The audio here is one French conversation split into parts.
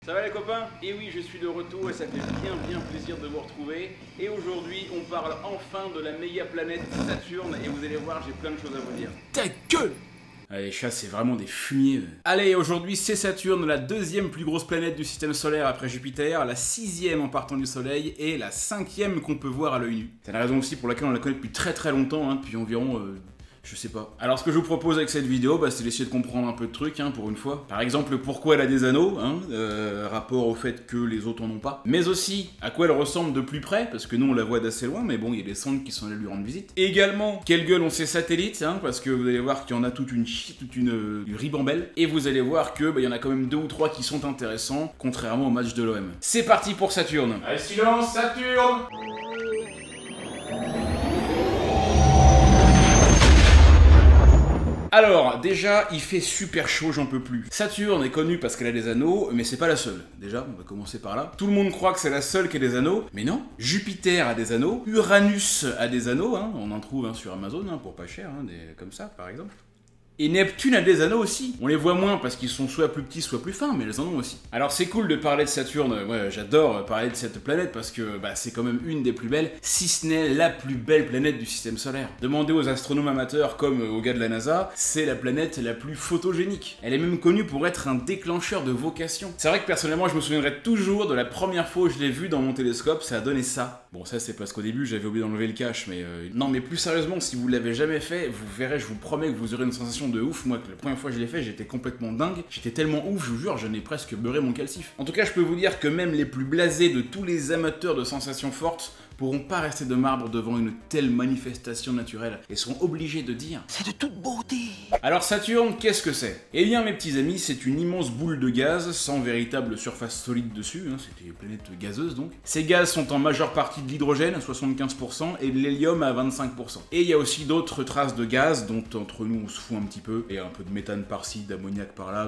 Ça va les copains? Et oui, je suis de retour et ça fait bien plaisir de vous retrouver. Et aujourd'hui, on parle enfin de la méga planète Saturne et vous allez voir, j'ai plein de choses à vous dire. Ta gueule! Les chats, c'est vraiment des fumiers. Allez, aujourd'hui, c'est Saturne, la deuxième plus grosse planète du système solaire après Jupiter, la sixième en partant du Soleil et la cinquième qu'on peut voir à l'œil nu. C'est la raison aussi pour laquelle on la connaît depuis très longtemps, depuis environ... je sais pas. Alors ce que je vous propose avec cette vidéo, c'est d'essayer de comprendre un peu de trucs, pour une fois. Par exemple, pourquoi elle a des anneaux, rapport au fait que les autres en ont pas. Mais aussi, à quoi elle ressemble de plus près, parce que nous on la voit d'assez loin, mais bon, il y a des sondes qui sont allées lui rendre visite. Et également, quelle gueule ont ces satellites, parce que vous allez voir qu'il y en a toute une ribambelle. Et vous allez voir que, il y en a quand même 2 ou 3 qui sont intéressants, contrairement au match de l'OM. C'est parti pour Saturne. Allez, silence, Saturne! Alors, déjà, il fait super chaud, j'en peux plus. Saturne est connue parce qu'elle a des anneaux, mais c'est pas la seule. Déjà, on va commencer par là. Tout le monde croit que c'est la seule qui a des anneaux, mais non. Jupiter a des anneaux, Uranus a des anneaux, on en trouve sur Amazon, pour pas cher, comme ça, par exemple. Et Neptune a des anneaux aussi. On les voit moins parce qu'ils sont soit plus petits, soit plus fins, mais ils en ont aussi. Alors c'est cool de parler de Saturne, ouais, j'adore parler de cette planète parce que c'est quand même une des plus belles, si ce n'est la plus belle planète du système solaire. Demandez aux astronomes amateurs comme aux gars de la NASA, c'est la planète la plus photogénique. Elle est même connue pour être un déclencheur de vocation. C'est vrai que personnellement je me souviendrai toujours de la première fois où je l'ai vue dans mon télescope, ça a donné ça. Bon ça c'est parce qu'au début j'avais oublié d'enlever le cache, mais non mais plus sérieusement, si vous l'avez jamais fait, vous verrez, je vous promets que vous aurez une sensation de ouf. Moi, la première fois que je l'ai fait, j'étais complètement dingue. J'étais tellement ouf, je vous jure, j'en ai presque beurré mon calcif. En tout cas, je peux vous dire que même les plus blasés de tous les amateurs de sensations fortes pourront pas rester de marbre devant une telle manifestation naturelle et seront obligés de dire « C'est de toute beauté !» Alors Saturne, qu'est-ce que c'est? Eh bien mes petits amis, c'est une immense boule de gaz sans véritable surface solide dessus, c'était une planète gazeuse donc. Ces gaz sont en majeure partie de l'hydrogène à 75% et de l'hélium à 25%. Et il y a aussi d'autres traces de gaz dont entre nous on se fout un petit peu, et un peu de méthane par-ci, d'ammoniac par-là,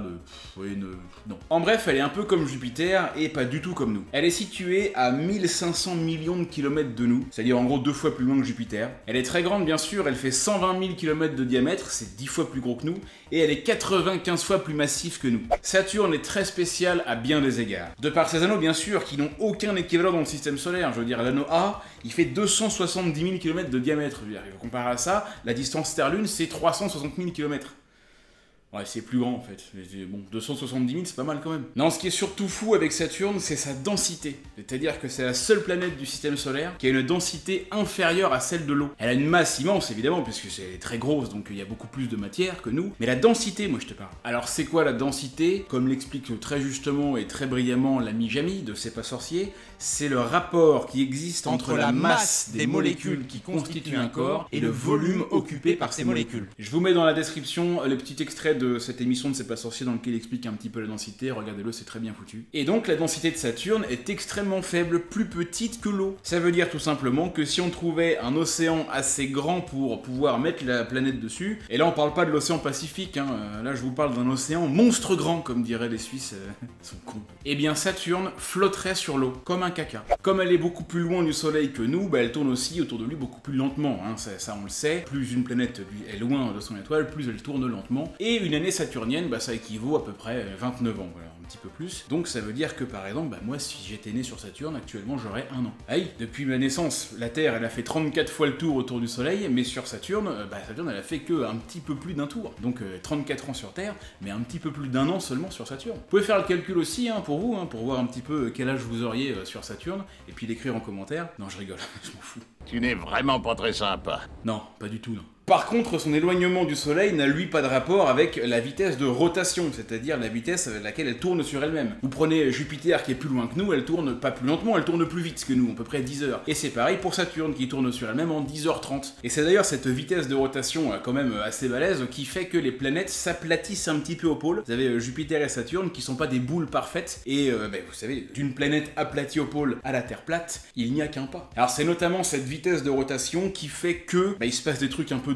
non. En bref, elle est un peu comme Jupiter et pas du tout comme nous. Elle est située à 1500 millions de kilomètres de nous, c'est-à-dire en gros 2 fois plus loin que Jupiter. Elle est très grande bien sûr, elle fait 120 000 km de diamètre, c'est 10 fois plus gros que nous, et elle est 95 fois plus massive que nous. Saturne est très spéciale à bien des égards. De par ses anneaux bien sûr, qui n'ont aucun équivalent dans le système solaire, je veux dire l'anneau A, il fait 270 000 km de diamètre, je veux dire, comparé à ça, la distance Terre-Lune c'est 360 000 km. Ouais, c'est plus grand en fait. Bon, 270 000, c'est pas mal quand même. Non, ce qui est surtout fou avec Saturne, c'est sa densité. C'est-à-dire que c'est la seule planète du système solaire qui a une densité inférieure à celle de l'eau. Elle a une masse immense, évidemment, puisque c'est très grosse, donc il y a beaucoup plus de matière que nous. Mais la densité, moi je te parle. Alors c'est quoi la densité? Comme l'explique très justement et très brillamment l'ami Jamy de C'est pas sorcier, c'est le rapport qui existe entre la masse des molécules qui constituent un corps et le volume occupé par ces molécules. Je vous mets dans la description le petit extrait de cette émission de C'est pas sorcier dans lequel il explique un petit peu la densité, regardez-le, c'est très bien foutu. Et donc la densité de Saturne est extrêmement faible, plus petite que l'eau. Ça veut dire tout simplement que si on trouvait un océan assez grand pour pouvoir mettre la planète dessus, et là on parle pas de l'océan Pacifique, là je vous parle d'un océan monstre grand, comme diraient les Suisses, ils sont cons. Eh bien Saturne flotterait sur l'eau, comme un caca. Comme elle est beaucoup plus loin du Soleil que nous, elle tourne aussi autour de lui beaucoup plus lentement, ça on le sait. Plus une planète est loin de son étoile, plus elle tourne lentement. Et une année saturnienne, ça équivaut à peu près 29 ans, voilà, un petit peu plus. Donc ça veut dire que par exemple, moi si j'étais né sur Saturne, actuellement j'aurais 1 an. Aïe, depuis ma naissance, la Terre elle a fait 34 fois le tour autour du Soleil, mais sur Saturne, Saturne elle a fait que un petit peu plus d'un tour. Donc 34 ans sur Terre, mais un petit peu plus d'1 an seulement sur Saturne. Vous pouvez faire le calcul aussi pour vous, pour voir un petit peu quel âge vous auriez sur Saturne, et puis l'écrire en commentaire. Non je rigole, je m'en fous. Tu n'es vraiment pas très sympa. Non, pas du tout non. Par contre, son éloignement du Soleil n'a lui pas de rapport avec la vitesse de rotation, c'est-à-dire la vitesse avec laquelle elle tourne sur elle-même. Vous prenez Jupiter qui est plus loin que nous, elle tourne pas plus lentement, elle tourne plus vite que nous, à peu près 10 heures. Et c'est pareil pour Saturne qui tourne sur elle-même en 10h30. Et c'est d'ailleurs cette vitesse de rotation quand même assez balèze qui fait que les planètes s'aplatissent un petit peu au pôle. Vous avez Jupiter et Saturne qui sont pas des boules parfaites, et vous savez, d'une planète aplatie au pôle à la Terre plate, il n'y a qu'un pas. Alors c'est notamment cette vitesse de rotation qui fait que il se passe des trucs un peu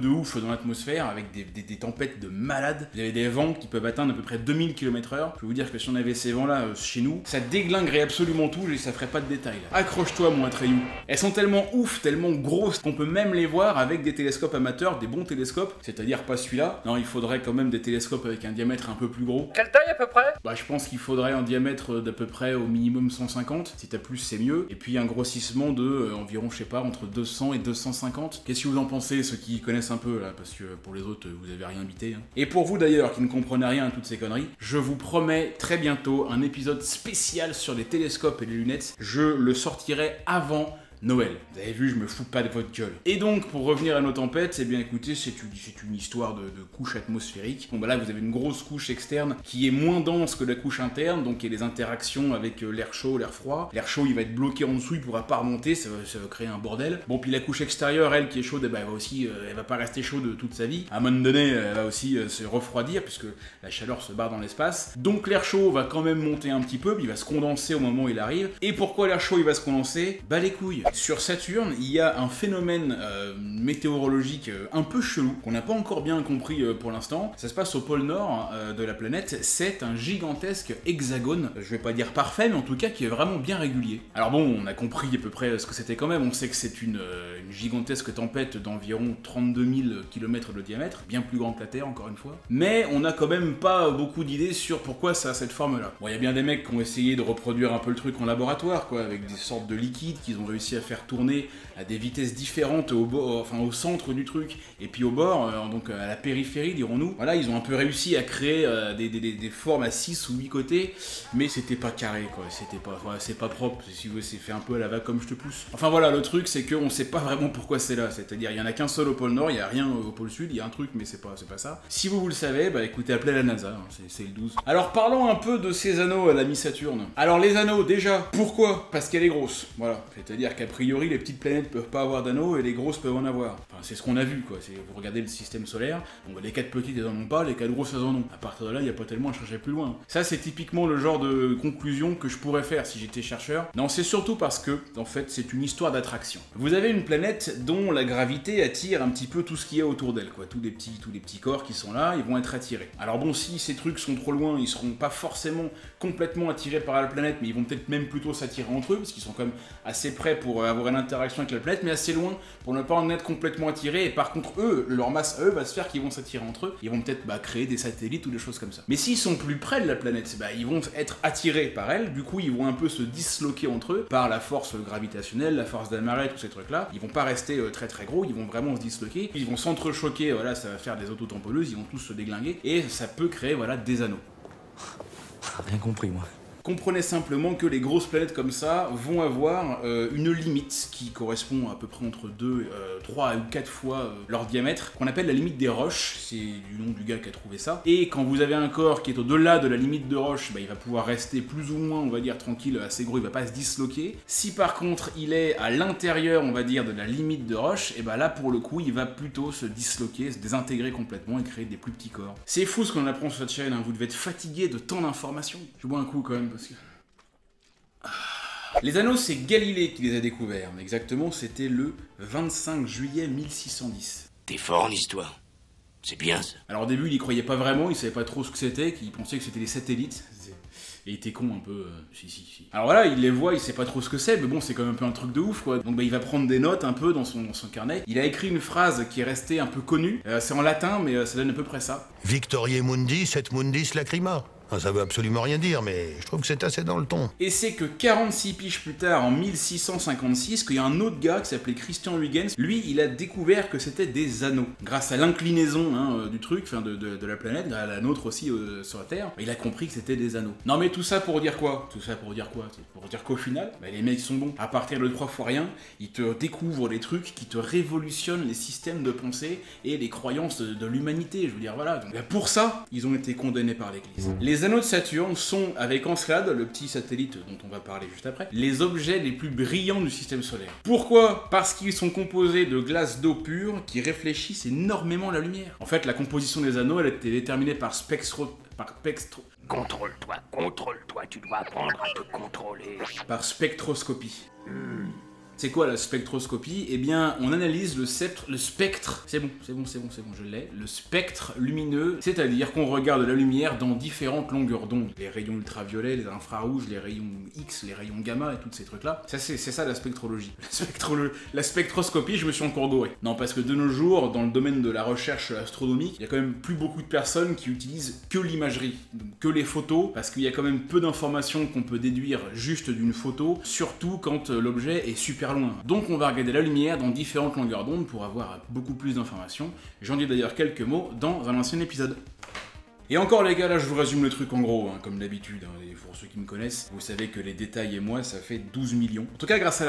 de ouf dans l'atmosphère, avec des tempêtes de malades. Vous avez des vents qui peuvent atteindre à peu près 2000 km/h. Je peux vous dire que si on avait ces vents-là chez nous, ça déglinguerait absolument tout et ça ferait pas de détails. Accroche-toi, mon Atreyu. Elles sont tellement ouf, tellement grosses, qu'on peut même les voir avec des télescopes amateurs, des bons télescopes, c'est-à-dire pas celui-là. Non, il faudrait quand même des télescopes avec un diamètre un peu plus gros. Quelle taille à peu près? Bah, je pense qu'il faudrait un diamètre d'à peu près au minimum 150. Si t'as plus, c'est mieux. Et puis un grossissement de environ, je sais pas, entre 200 et 250. Qu'est-ce que vous en pensez, ceux qui connaissent un peu là? Parce que pour les autres, vous avez rien bité. Hein. Et pour vous d'ailleurs, qui ne comprenez rien à toutes ces conneries, je vous promets très bientôt un épisode spécial sur les télescopes et les lunettes. Je le sortirai avant Noël. Vous avez vu, je me fous pas de votre gueule. Et donc, pour revenir à nos tempêtes, eh bien écoutez, c'est une histoire de couche atmosphérique. Bon bah là, vous avez une grosse couche externe qui est moins dense que la couche interne, donc il y a des interactions avec l'air chaud, l'air froid. L'air chaud, il va être bloqué en dessous, il pourra pas remonter, ça va créer un bordel. Bon, puis la couche extérieure, elle, qui est chaude, eh ben, elle va aussi, elle va pas rester chaude toute sa vie. À un moment donné, elle va aussi se refroidir, puisque la chaleur se barre dans l'espace. Donc l'air chaud va quand même monter un petit peu, puis il va se condenser au moment où il arrive. Et pourquoi l'air chaud, il va se condenser? Bah les couilles. Sur Saturne, il y a un phénomène météorologique un peu chelou, qu'on n'a pas encore bien compris pour l'instant. Ça se passe au pôle nord de la planète. C'est un gigantesque hexagone, je vais pas dire parfait, mais en tout cas qui est vraiment bien régulier. Alors bon, on a compris à peu près ce que c'était quand même. On sait que c'est une gigantesque tempête d'environ 32 000 km de diamètre, bien plus grand que la Terre, encore une fois. Mais on n'a quand même pas beaucoup d'idées sur pourquoi ça a cette forme-là. Bon, il y a bien des mecs qui ont essayé de reproduire un peu le truc en laboratoire, quoi, avec des sortes de liquides qu'ils ont réussi à faire tourner à des vitesses différentes au centre du truc et puis au bord, donc à la périphérie dirons-nous. Voilà, ils ont un peu réussi à créer des formes à 6 ou 8 côtés, mais c'était pas carré quoi, c'est pas propre, si vous voulez, c'est fait un peu à la va comme je te pousse. Enfin voilà, le truc c'est qu'on sait pas vraiment pourquoi c'est là, c'est-à-dire il y en a qu'un seul au pôle Nord, il y a rien au pôle Sud, il y a un truc mais c'est pas ça. Si vous le savez, bah écoutez, appelez la NASA, hein, c'est le 12. Alors parlons un peu de ces anneaux à la mi-Saturne. Alors les anneaux déjà, pourquoi? Parce qu'elle est grosse, voilà, c'est-à-dire qu'a priori les petites planètes peuvent pas avoir d'anneaux et les grosses peuvent en avoir. Enfin, c'est ce qu'on a vu quoi. Vous regardez le système solaire, bon, les 4 petites elles en ont pas, les 4 grosses elles en ont. À partir de là, il n'y a pas tellement à chercher plus loin. Ça, c'est typiquement le genre de conclusion que je pourrais faire si j'étais chercheur. Non, c'est surtout parce que, en fait, c'est une histoire d'attraction. Vous avez une planète dont la gravité attire un petit peu tout ce qu'il y a autour d'elle, quoi. Tous les petits corps qui sont là, ils vont être attirés. Alors bon, si ces trucs sont trop loin, ils seront pas forcément complètement attirés par la planète, mais ils vont peut-être même plutôt s'attirer entre eux, parce qu'ils sont quand même assez près pour avoir une interaction avec la planète, mais assez loin pour ne pas en être complètement attirés. Et par contre, eux, leur masse à eux va se faire qu'ils vont s'attirer entre eux. Ils vont peut-être créer des satellites ou des choses comme ça. Mais s'ils sont plus près de la planète, ils vont être attirés par elle. Du coup, ils vont un peu se disloquer entre eux par la force gravitationnelle, la force de la marée, tous ces trucs-là. Ils vont pas rester très très gros, ils vont vraiment se disloquer. Ils vont s'entrechoquer, voilà, ça va faire des autotamponneuses, ils vont tous se déglinguer. Et ça peut créer, voilà, des anneaux. Rien compris, moi. Comprenez simplement que les grosses planètes comme ça vont avoir une limite qui correspond à peu près entre 3 ou 4 fois leur diamètre, qu'on appelle la limite des Roche, c'est du nom du gars qui a trouvé ça. Et quand vous avez un corps qui est au-delà de la limite de Roche, il va pouvoir rester plus ou moins, on va dire, tranquille, assez gros, il va pas se disloquer. Si par contre il est à l'intérieur, on va dire, de la limite de Roche, et là pour le coup, il va plutôt se disloquer, se désintégrer complètement et créer des plus petits corps. C'est fou ce qu'on apprend sur cette chaîne, hein. Vous devez être fatigué de tant d'informations. Je bois un coup quand même. Parce que... Les anneaux, c'est Galilée qui les a découverts. Exactement, c'était le 25 juillet 1610. T'es fort en histoire. C'est bien ça. Alors au début, il y croyait pas vraiment, il savait pas trop ce que c'était, il pensait que c'était des satellites. Et il était con un peu, si. Alors voilà, il les voit, il sait pas trop ce que c'est, mais bon, c'est quand même un peu un truc de ouf, quoi. Donc il va prendre des notes un peu dans son carnet. Il a écrit une phrase qui est restée un peu connue. C'est en latin, mais ça donne à peu près ça. Victoriae mundi, et mundis lacrima. Ça veut absolument rien dire, mais je trouve que c'est assez dans le ton. Et c'est que 46 piges plus tard, en 1656, qu'il y a un autre gars qui s'appelait Christian Huygens. Lui, il a découvert que c'était des anneaux. Grâce à l'inclinaison du truc, enfin de la planète, à la nôtre aussi sur la Terre, il a compris que c'était des anneaux. Non mais tout ça pour dire quoi? C'est pour dire qu'au final, les mecs sont bons. À partir de 3 fois rien, ils te découvrent des trucs qui te révolutionnent les systèmes de pensée et les croyances de l'humanité. Je veux dire, voilà. Donc, pour ça, ils ont été condamnés par l'Église. Les anneaux de Saturne sont, avec Encelade, le petit satellite dont on va parler juste après, les objets les plus brillants du système solaire. Pourquoi? Parce qu'ils sont composés de glace d'eau pure qui réfléchissent énormément la lumière. En fait, la composition des anneaux, elle a été déterminée par Contrôle-toi, tu dois apprendre à te contrôler. par spectroscopie. C'est quoi la spectroscopie? Eh bien, on analyse le spectre, c'est bon, je l'ai, le spectre lumineux, c'est-à-dire qu'on regarde la lumière dans différentes longueurs d'onde. Les rayons ultraviolets, les infrarouges, les rayons X, les rayons gamma et tous ces trucs-là. Ça, c'est ça la spectrologie. La spectroscopie, je me suis encore gouré. Non, parce que de nos jours, dans le domaine de la recherche astronomique, il y a quand même plus beaucoup de personnes qui utilisent que l'imagerie, que les photos, parce qu'il y a quand même peu d'informations qu'on peut déduire juste d'une photo, surtout quand l'objet est super loin. Donc on va regarder la lumière dans différentes longueurs d'onde pour avoir beaucoup plus d'informations. J'en dis d'ailleurs quelques mots dans un ancien épisode. Et encore les gars, là je vous résume le truc en gros, hein, comme d'habitude, hein, et pour ceux qui me connaissent, vous savez que les détails et moi ça fait 12 millions. En tout cas grâce à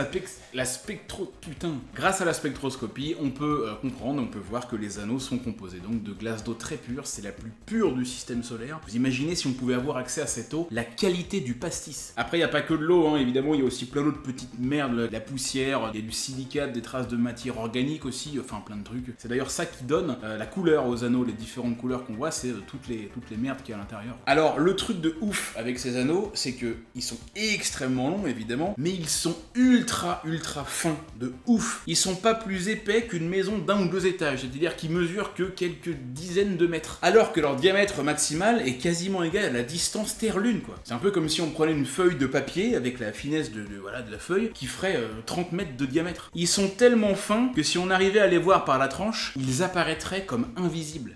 grâce à la spectroscopie, on peut comprendre, on peut voir que les anneaux sont composés donc de glace d'eau très pure, c'est la plus pure du système solaire. Vous imaginez si on pouvait avoir accès à cette eau, la qualité du pastis. Après il n'y a pas que de l'eau, hein, évidemment il y a aussi plein d'autres petites merdes, la poussière, il y a du silicate, des traces de matière organique aussi, enfin plein de trucs. C'est d'ailleurs ça qui donne la couleur aux anneaux, les différentes couleurs qu'on voit, c'est toutes les merdes qu'il y a à l'intérieur. Alors, le truc de ouf avec ces anneaux, c'est que ils sont extrêmement longs, évidemment, mais ils sont ultra fins, de ouf. Ils sont pas plus épais qu'une maison d'un ou deux étages, c'est-à-dire qu'ils mesurent que quelques dizaines de mètres, alors que leur diamètre maximal est quasiment égal à la distance Terre-Lune, quoi. C'est un peu comme si on prenait une feuille de papier, avec la finesse de la feuille, qui ferait 30 mètres de diamètre. Ils sont tellement fins que si on arrivait à les voir par la tranche, ils apparaîtraient comme invisibles.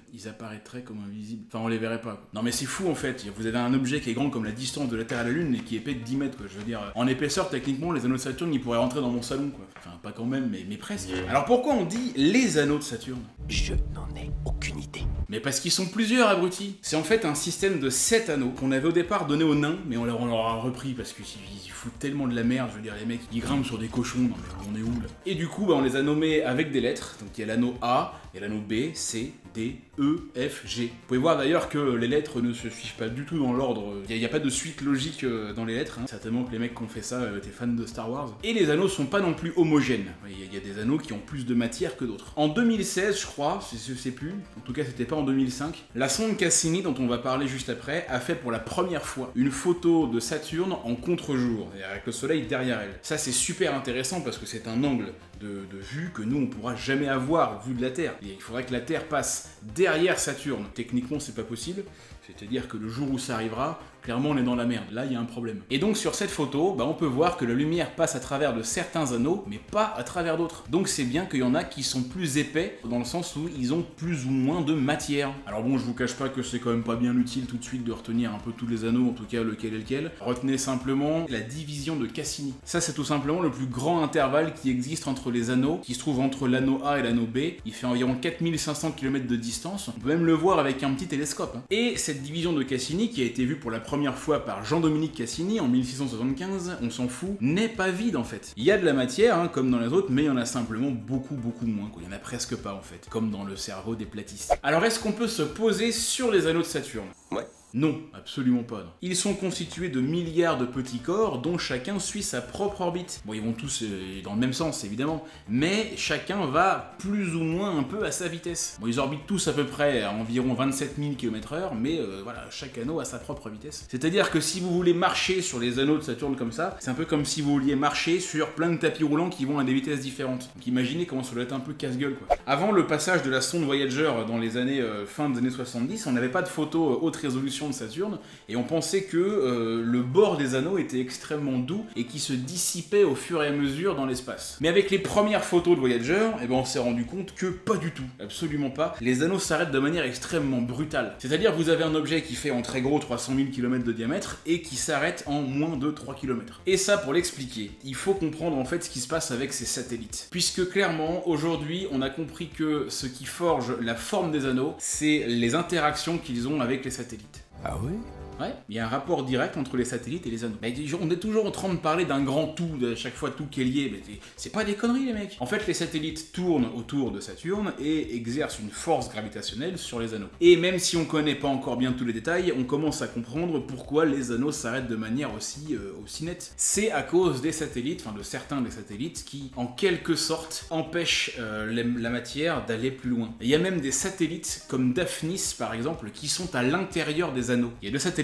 Enfin, on les verrait pas. Non mais c'est fou en fait, vous avez un objet qui est grand comme la distance de la Terre à la Lune et qui est épais de 10 mètres quoi, je veux dire, en épaisseur techniquement les anneaux de Saturne ils pourraient rentrer dans mon salon quoi, enfin pas quand même mais presque. Alors pourquoi on dit les anneaux de Saturne? Je n'en ai aucune idée. Mais parce qu'ils sont plusieurs abrutis. C'est en fait un système de 7 anneaux qu'on avait au départ donné aux nains, mais on leur a repris parce qu'ils foutent tellement de la merde, je veux dire les mecs ils grimpent sur des cochons, non mais on est où là? Et du coup on les a nommés avec des lettres, donc il y a l'anneau A, il y a l'anneau B, C, D, E, F, G. Vous pouvez voir d'ailleurs que les lettres ne se suivent pas du tout dans l'ordre, il n'y a pas de suite logique dans les lettres, hein. Certainement que les mecs qui ont fait ça étaient fans de Star Wars. Et les anneaux sont pas non plus homogènes, il y a des anneaux qui ont plus de matière que d'autres. En 2016 je crois, je sais plus, en tout cas c'était pas en 2005, la sonde Cassini dont on va parler juste après a fait pour la première fois une photo de Saturne en contre-jour, avec le soleil derrière elle. Ça c'est super intéressant parce que c'est un angle de vue que nous on pourra jamais avoir vu de la Terre. Et il faudrait que la Terre passe derrière Saturne. Techniquement c'est pas possible, c'est-à-dire que le jour où ça arrivera, clairement on est dans la merde, là il y a un problème. Et donc sur cette photo, on peut voir que la lumière passe à travers de certains anneaux, mais pas à travers d'autres. Donc c'est bien qu'il y en a qui sont plus épais, dans le sens où ils ont plus ou moins de matière. Alors bon, je vous cache pas que c'est quand même pas bien utile tout de suite de retenir un peu tous les anneaux, en tout cas lequel est lequel. Retenez simplement la division de Cassini. Ça c'est tout simplement le plus grand intervalle qui existe entre les anneaux, qui se trouve entre l'anneau A et l'anneau B. Il fait environ 4500 km de distance, on peut même le voir avec un petit télescope. Hein. Et cette division de Cassini, qui a été vue pour la première fois par Jean-Dominique Cassini en 1675, on s'en fout, n'est pas vide en fait. Il y a de la matière, hein, comme dans les autres, mais il y en a simplement beaucoup moins, quoi. Il y en a presque pas en fait, comme dans le cerveau des platistes. Alors est-ce qu'on peut se poser sur les anneaux de Saturne? Ouais. Non, absolument pas. Non. Ils sont constitués de milliards de petits corps dont chacun suit sa propre orbite. Bon, ils vont tous dans le même sens, évidemment, mais chacun va plus ou moins un peu à sa vitesse. Bon, ils orbitent tous à peu près à environ 27 000 km/h, mais voilà, chaque anneau a sa propre vitesse. C'est-à-dire que si vous voulez marcher sur les anneaux de Saturne comme ça, c'est un peu comme si vous vouliez marcher sur plein de tapis roulants qui vont à des vitesses différentes. Donc imaginez comment ça doit être un peu casse-gueule, quoi. Avant le passage de la sonde Voyager dans les années fin des années 70, on n'avait pas de photos haute résolution de Saturne, et on pensait que le bord des anneaux était extrêmement doux et qui se dissipait au fur et à mesure dans l'espace. Mais avec les premières photos de Voyager, on s'est rendu compte que pas du tout, absolument pas. Les anneaux s'arrêtent de manière extrêmement brutale. C'est-à-dire que vous avez un objet qui fait en très gros 300 000 km de diamètre et qui s'arrête en moins de 3 km. Et ça, pour l'expliquer, il faut comprendre en fait ce qui se passe avec ces satellites. Puisque clairement, aujourd'hui, on a compris que ce qui forge la forme des anneaux, c'est les interactions qu'ils ont avec les satellites. Ah oui? Ouais, il y a un rapport direct entre les satellites et les anneaux. Mais on est toujours en train de parler d'un grand tout, à chaque fois tout qui est lié, mais c'est pas des conneries les mecs. En fait, les satellites tournent autour de Saturne et exercent une force gravitationnelle sur les anneaux. Et même si on connaît pas encore bien tous les détails, on commence à comprendre pourquoi les anneaux s'arrêtent de manière aussi nette. C'est à cause des satellites, enfin de certains des satellites, qui en quelque sorte empêchent la matière d'aller plus loin. Et il y a même des satellites comme Daphnis par exemple qui sont à l'intérieur des anneaux. Il y a deux satellites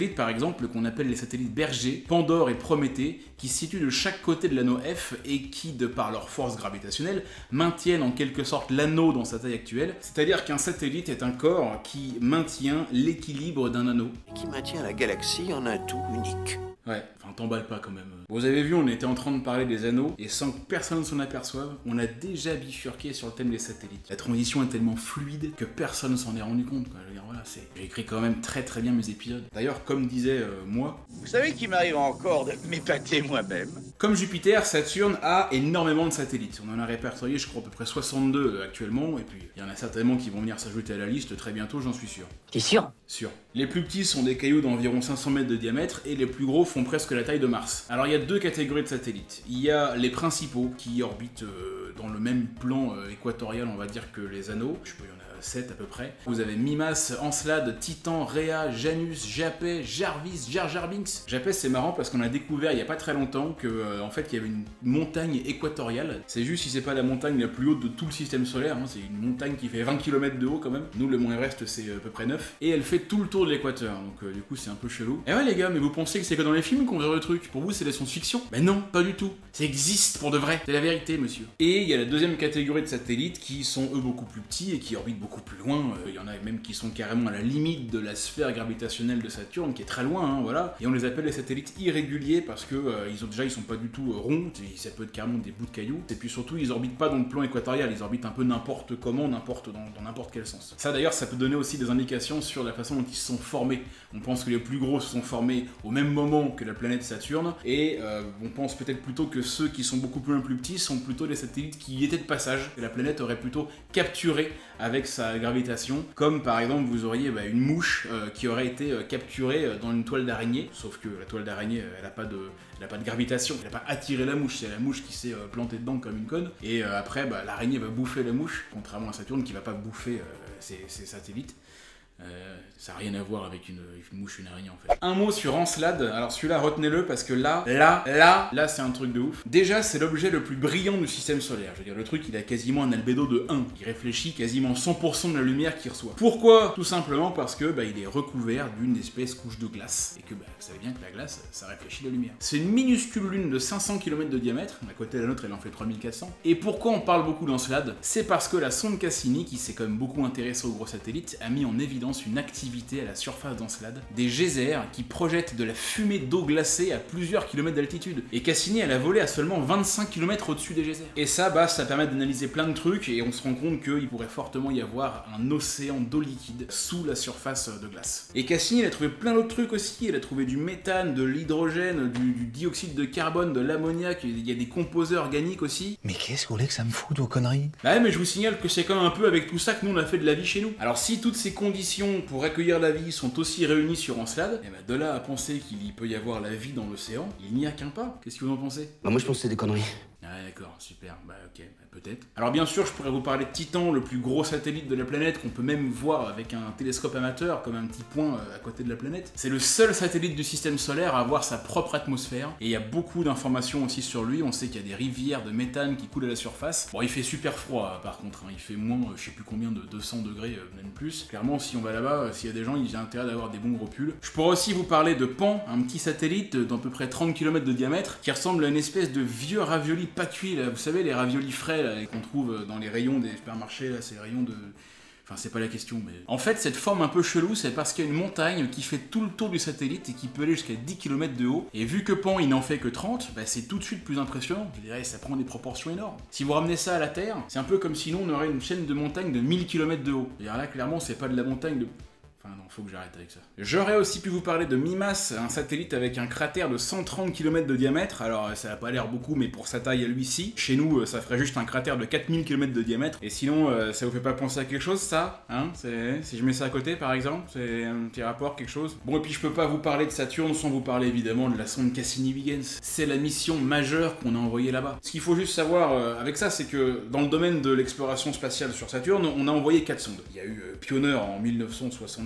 satellites par exemple qu'on appelle les satellites bergers, Pandore et Prométhée, qui se situent de chaque côté de l'anneau F et qui, de par leur force gravitationnelle, maintiennent en quelque sorte l'anneau dans sa taille actuelle. C'est-à-dire qu'un satellite est un corps qui maintient l'équilibre d'un anneau. Et qui maintient la galaxie en un tout unique. Ouais, enfin t'emballes pas quand même. Vous avez vu, on était en train de parler des anneaux, et sans que personne s'en aperçoive, on a déjà bifurqué sur le thème des satellites. La transition est tellement fluide que personne s'en est rendu compte, quoi. Je veux dire, voilà, j'ai écrit quand même très bien mes épisodes. D'ailleurs, comme disait moi... Vous savez qu'il m'arrive encore de m'épater moi-même. Comme Jupiter, Saturne a énormément de satellites. On en a répertorié, je crois, à peu près 62 actuellement, et puis il y en a certainement qui vont venir s'ajouter à la liste très bientôt, j'en suis sûr. T'es sûr? Sûr. Les plus petits sont des cailloux d'environ 500 mètres de diamètre, et les plus gros font presque la taille de Mars. Alors il y a deux catégories de satellites. Il y a les principaux qui orbitent dans le même plan équatorial, on va dire, que les anneaux. Je sais pas, il y en a 7 à peu près. Vous avez Mimas, Encelade, Titan, Rhea, Janus, Japet, Jarvis, Jar Jar Binks. Japet, c'est marrant parce qu'on a découvert il y a pas très longtemps que en fait il y avait une montagne équatoriale. C'est juste si c'est pas la montagne la plus haute de tout le système solaire, hein. C'est une montagne qui fait 20 km de haut quand même. Nous le Mont Everest c'est à peu près 9 et elle fait tout le tour de l'équateur. Donc du coup c'est un peu chelou. Et ouais les gars, mais vous pensez que c'est que dans les films qu'on verra le truc? Pour vous c'est de la science-fiction? Ben non, pas du tout. Ça existe pour de vrai. C'est la vérité monsieur. Et il y a la deuxième catégorie de satellites qui sont eux beaucoup plus petits et qui orbitent beaucoup plus loin. Il y en a même qui sont carrément à la limite de la sphère gravitationnelle de Saturne, qui est très loin, hein, voilà. Et on les appelle les satellites irréguliers parce que ils sont pas du tout ronds, ça peut être carrément des bouts de cailloux. Et puis surtout, ils orbitent pas dans le plan équatorial, ils orbitent un peu n'importe comment, dans n'importe quel sens. Ça d'ailleurs, ça peut donner aussi des indications sur la façon dont ils se sont formés. On pense que les plus gros se sont formés au même moment que la planète Saturne, et on pense peut-être plutôt que ceux qui sont beaucoup plus petits sont plutôt des satellites qui y étaient de passage, et la planète aurait plutôt capturé avec sa gravitation, comme par exemple vous auriez une mouche qui aurait été capturée dans une toile d'araignée, sauf que la toile d'araignée elle a pas de gravitation, elle n'a pas attiré la mouche, c'est la mouche qui s'est plantée dedans comme une conne, et après l'araignée va bouffer la mouche, contrairement à Saturne qui va pas bouffer ses satellites. Ça n'a rien à voir avec une mouche, une araignée en fait. Un mot sur Encelade, alors celui-là retenez-le parce que là c'est un truc de ouf. Déjà c'est l'objet le plus brillant du système solaire, je veux dire le truc il a quasiment un albédo de 1, il réfléchit quasiment 100% de la lumière qu'il reçoit. Pourquoi? Tout simplement parce que il est recouvert d'une espèce couche de glace, et que vous savez bien que la glace ça réfléchit la lumière. C'est une minuscule lune de 500 km de diamètre, à côté de la nôtre elle en fait 3400. Et pourquoi on parle beaucoup d'Encelade? C'est parce que la sonde Cassini, qui s'est quand même beaucoup intéressée aux gros satellites, a mis en évidence une activité à la surface d'Encelade, des geysers qui projettent de la fumée d'eau glacée à plusieurs kilomètres d'altitude. Et Cassini, elle a volé à seulement 25 km au-dessus des geysers. Et ça, ça permet d'analyser plein de trucs, et on se rend compte qu'il pourrait fortement y avoir un océan d'eau liquide sous la surface de glace. Et Cassini, elle a trouvé plein d'autres trucs aussi, elle a trouvé du méthane, de l'hydrogène, du dioxyde de carbone, de l'ammoniac, il y a des composés organiques aussi. Mais qu'est-ce que vous voulez que ça me foute vos conneries? Bah ouais, mais je vous signale que c'est quand même un peu avec tout ça que nous on a fait de la vie chez nous. Alors si toutes ces conditions pour accueillir la vie sont aussi réunies sur Encelade, et de là à penser qu'il peut y avoir la vie dans l'océan, il n'y a qu'un pas. Qu'est-ce que vous en pensez? Bah moi je pense que c'est des conneries. Ah d'accord, super, ok, peut-être. Alors bien sûr, je pourrais vous parler de Titan, le plus gros satellite de la planète, qu'on peut même voir avec un télescope amateur, comme un petit point à côté de la planète. C'est le seul satellite du système solaire à avoir sa propre atmosphère, et il y a beaucoup d'informations aussi sur lui. On sait qu'il y a des rivières de méthane qui coulent à la surface. Bon, il fait super froid par contre, hein. Il fait moins, je sais plus combien, de 200 degrés, même plus. Clairement, si on va là-bas, s'il y a des gens, ils ont intérêt d'avoir des bons gros pulls. Je pourrais aussi vous parler de Pan, un petit satellite d'à peu près 30 km de diamètre, qui ressemble à une espèce de vieux ravioli pas cuit, là. Vous savez, les raviolis frais là, qu'on trouve dans les rayons des supermarchés, là, c'est les rayons de... Enfin, c'est pas la question, mais... En fait, cette forme un peu chelou, c'est parce qu'il y a une montagne qui fait tout le tour du satellite et qui peut aller jusqu'à 10 km de haut. Et vu que Pan, il n'en fait que 30, c'est tout de suite plus impressionnant. Je dirais, ça prend des proportions énormes. Si vous ramenez ça à la Terre, c'est un peu comme si nous, on aurait une chaîne de montagnes de 1000 km de haut. Et là, clairement, c'est pas de la montagne de... Enfin non, faut que j'arrête avec ça. J'aurais aussi pu vous parler de Mimas, un satellite avec un cratère de 130 km de diamètre. Alors ça a pas l'air beaucoup, mais pour sa taille à lui-ci, chez nous ça ferait juste un cratère de 4000 km de diamètre. Et sinon, ça vous fait pas penser à quelque chose ça, hein? Si je mets ça à côté par exemple, c'est un petit rapport, quelque chose. Bon, et puis je peux pas vous parler de Saturne sans vous parler évidemment de la sonde Cassini-Huygens. C'est la mission majeure qu'on a envoyée là-bas. Ce qu'il faut juste savoir avec ça, c'est que dans le domaine de l'exploration spatiale sur Saturne, on a envoyé 4 sondes. Il y a eu Pioneer en 1973,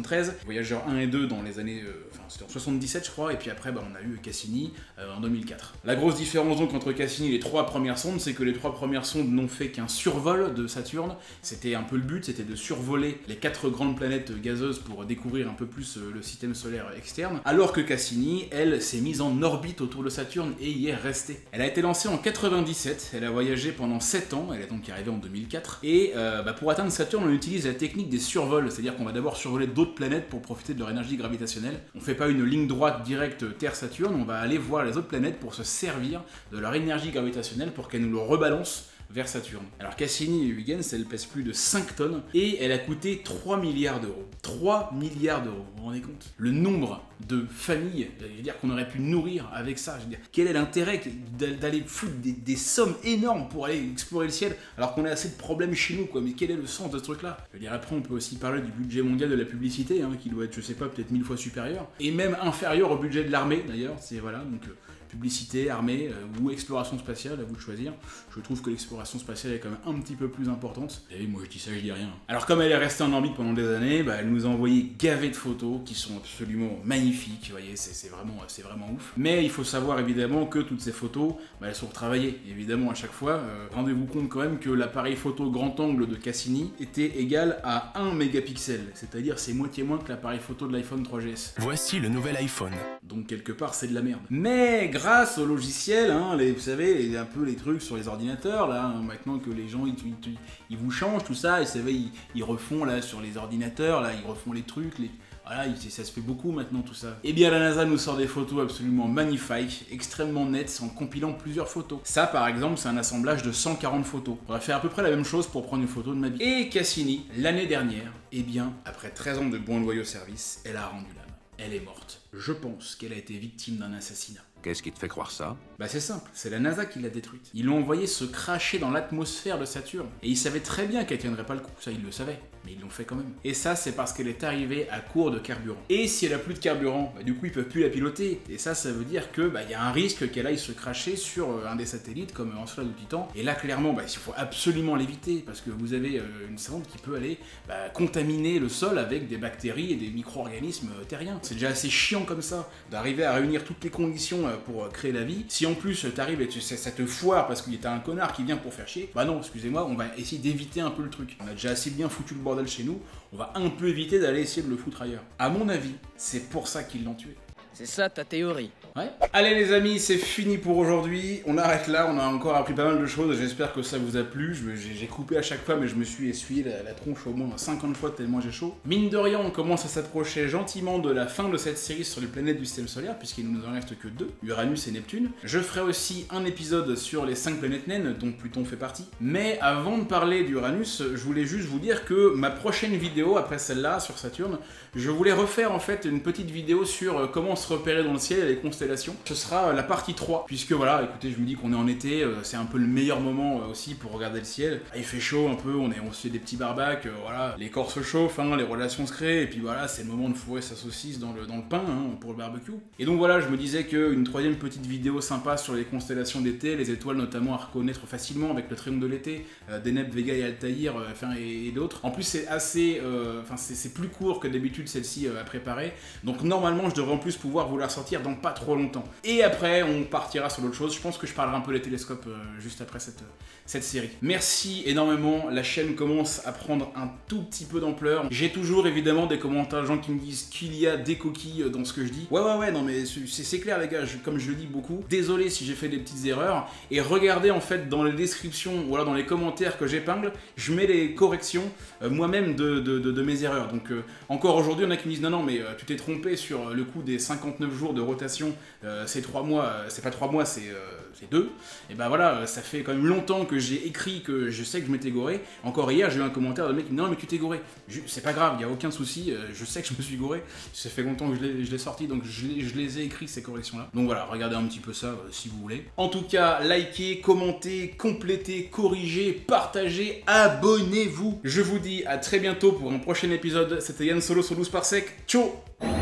73, Voyageur 1 et 2 dans les années, c'était en 77 je crois, et puis après on a eu Cassini en 2004. La grosse différence donc entre Cassini et les 3 premières sondes, c'est que les 3 premières sondes n'ont fait qu'un survol de Saturne. C'était un peu le but, c'était de survoler les 4 grandes planètes gazeuses pour découvrir un peu plus le système solaire externe, alors que Cassini, elle, s'est mise en orbite autour de Saturne et y est restée. Elle a été lancée en 97, elle a voyagé pendant 7 ans, elle est donc arrivée en 2004, et pour atteindre Saturne, on utilise la technique des survols, c'est-à-dire qu'on va d'abord survoler d'autres planètes pour profiter de leur énergie gravitationnelle. On fait pas une ligne droite directe Terre-Saturne, on va aller voir les autres planètes pour se servir de leur énergie gravitationnelle pour qu'elles nous le rebalancent vers Saturne. Alors Cassini Huygens, elle pèse plus de 5 tonnes et elle a coûté 3 milliards d'euros. 3 milliards d'euros, vous vous rendez compte? Le nombre de familles, je veux dire, qu'on aurait pu nourrir avec ça, je veux dire, quel est l'intérêt d'aller foutre des sommes énormes pour aller explorer le ciel alors qu'on a assez de problèmes chez nous, quoi, mais quel est le sens de ce truc-là? Je veux dire, après on peut aussi parler du budget mondial de la publicité, hein, qui doit être, je sais pas, peut-être 1000 fois supérieur, et même inférieur au budget de l'armée d'ailleurs, c'est voilà, donc publicité, armée ou exploration spatiale, à vous de choisir. Je trouve que l'exploration spatiale est quand même un petit peu plus importante. Et moi je dis ça, je dis rien. Alors comme elle est restée en orbite pendant des années, elle nous a envoyé gavé de photos qui sont absolument magnifiques, vous voyez, c'est vraiment ouf. Mais il faut savoir évidemment que toutes ces photos, elles sont retravaillées. Évidemment à chaque fois, rendez-vous compte quand même que l'appareil photo grand angle de Cassini était égal à 1 mégapixel, c'est-à-dire c'est moitié moins que l'appareil photo de l'iPhone 3GS. Voici le nouvel iPhone. Donc quelque part c'est de la merde. Mais grâce au logiciel, hein, vous savez, un peu les trucs sur les ordinateurs, là, maintenant que les gens ils vous changent tout ça, et vous savez, ils refont là sur les ordinateurs, là, ils refont les trucs, voilà, ça se fait beaucoup maintenant tout ça. Et bien la NASA nous sort des photos absolument magnifiques, extrêmement nettes, en compilant plusieurs photos. Ça par exemple, c'est un assemblage de 140 photos. On va faire à peu près la même chose pour prendre une photo de ma vie. Et Cassini, l'année dernière, eh bien, après 13 ans de bons et loyaux services, elle a rendu l'âme. Elle est morte. Je pense qu'elle a été victime d'un assassinat. Qu'est-ce qui te fait croire ça? Bah c'est simple, c'est la NASA qui l'a détruite. Ils l'ont envoyé se cracher dans l'atmosphère de Saturne. Et ils savaient très bien qu'elle tiendrait pas le coup, ça ils le savaient. Mais ils l'ont fait quand même. Et ça c'est parce qu'elle est arrivée à court de carburant. Et si elle a plus de carburant, du coup ils peuvent plus la piloter. Et ça veut dire que y a un risque qu'elle aille se cracher sur un des satellites comme Encelade ou Titan. Et là clairement, il faut absolument l'éviter parce que vous avez une sonde qui peut aller contaminer le sol avec des bactéries et des micro-organismes terriens. C'est déjà assez chiant comme ça d'arriver à réunir toutes les conditions pour créer la vie. Si en plus t'arrives et ça te foire parce qu'il y a un connard qui vient pour faire chier, bah non, excusez-moi, on va essayer d'éviter un peu le truc. On a déjà assez bien foutu le bordel chez nous, on va un peu éviter d'aller essayer de le foutre ailleurs. À mon avis, c'est pour ça qu'ils l'ont tué. C'est ça ta théorie? Ouais. Allez les amis, c'est fini pour aujourd'hui. On arrête là, on a encore appris pas mal de choses. J'espère que ça vous a plu. J'ai coupé à chaque fois, mais je me suis essuyé la tronche au moins 50 fois tellement j'ai chaud. Mine de rien, on commence à s'approcher gentiment de la fin de cette série sur les planètes du système solaire, puisqu'il ne nous en reste que 2, Uranus et Neptune. Je ferai aussi un épisode sur les 5 planètes naines, dont Pluton fait partie. Mais avant de parler d'Uranus, je voulais juste vous dire que ma prochaine vidéo, après celle-là, sur Saturne, je voulais refaire en fait une petite vidéo sur comment se repérer dans le ciel et les constellations. Ce sera la partie 3, puisque voilà, écoutez, je me dis qu'on est en été, c'est un peu le meilleur moment aussi pour regarder le ciel. Il fait chaud un peu, on se fait des petits barbacs, voilà, les corps se chauffent, hein, les relations se créent, et puis voilà, c'est le moment de fourrer sa saucisse dans le pain, hein, pour le barbecue. Et donc voilà, je me disais qu'une troisième petite vidéo sympa sur les constellations d'été, les étoiles notamment à reconnaître facilement avec le triangle de l'été, Deneb, Vega et Altaïr, et d'autres. En plus c'est assez, c'est plus court que d'habitude celle-ci à préparer, donc normalement je devrais en plus pouvoir vous la ressortir dans pas trop longtemps. Et après on partira sur d'autres choses, je pense que je parlerai un peu des télescopes juste après cette série. Merci énormément, la chaîne commence à prendre un tout petit peu d'ampleur. J'ai toujours évidemment des commentaires de gens qui me disent qu'il y a des coquilles dans ce que je dis. Ouais, non mais c'est clair les gars, comme je le dis beaucoup, désolé si j'ai fait des petites erreurs, et regardez en fait dans les descriptions ou alors dans les commentaires que j'épingle, je mets les corrections moi-même de mes erreurs. Donc encore aujourd'hui on a qui me disent non mais tu t'es trompé sur le coup des 59 jours de rotation, c'est 3 mois, c'est pas 3 mois, c'est 2. Et ben voilà, ça fait quand même longtemps que j'ai écrit que je sais que je m'étais goré. Encore hier j'ai eu un commentaire de mec qui me dit non mais tu t'es goré. C'est pas grave, il y a aucun souci, je sais que je me suis goré, ça fait longtemps que je l'ai sorti, donc je les ai écrits ces corrections là. Donc voilà, regardez un petit peu ça si vous voulez. En tout cas, likez, commentez, complétez, corrigez, partagez, abonnez-vous. Je vous dis à très bientôt pour un prochain épisode. C'était Yann Solo sur 12 Parsec. Ciao.